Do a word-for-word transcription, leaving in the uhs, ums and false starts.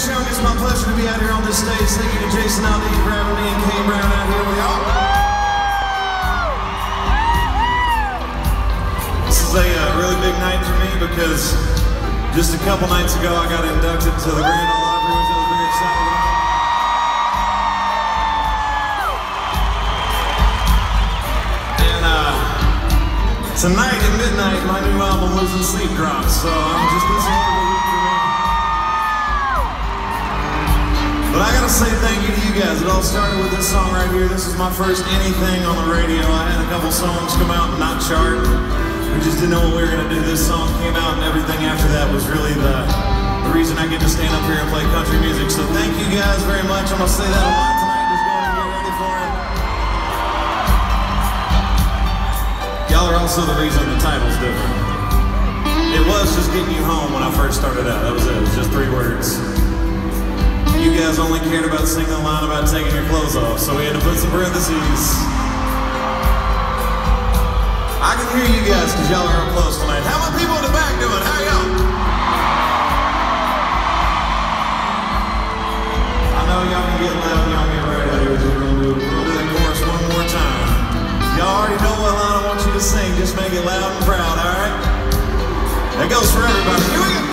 show. It's my pleasure to be out here on this stage. Thank you to Jason Aldean for having me and Kane Brown out here with y'all. This is a uh, really big night for me because just a couple nights ago I got inducted to the Grand Ole Opry, which I was very excited about. And uh, tonight at midnight, my new album, Losing Sleep, drops. So I'm just listening to the week for me. But I gotta say thank you to you guys. It all started with this song right here. This is my first anything on the radio. I had a couple songs come out and not chart. We just didn't know what we were gonna do. This song came out and everything after that was really the, the reason I get to stand up here and play country music. So thank you guys very much. I'm gonna say that a lot tonight. Just go ahead and get ready for it. Y'all are also the reason the title's different. It was just getting you home when I first started out. That was it. It was just three words. You guys only cared about singing the line about taking your clothes off, so we had to put some parentheses. I can hear you guys because y'all are up close tonight. How are people in the back doing? How are y'all? I know y'all can get loud and y'all get right out here. We're going to do, we'll do that chorus one more time. Y'all already know what line I want you to sing. Just make it loud and proud, all right? That goes for everybody. Here we go.